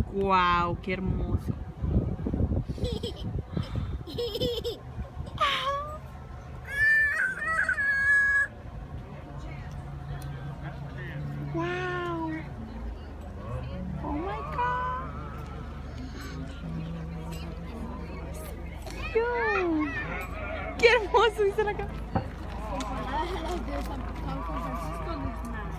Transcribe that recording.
Guau, qué hermoso. Wow. Oh my God. Yo. Qué hermoso, dice acá. Comparadas a las de San Francisco,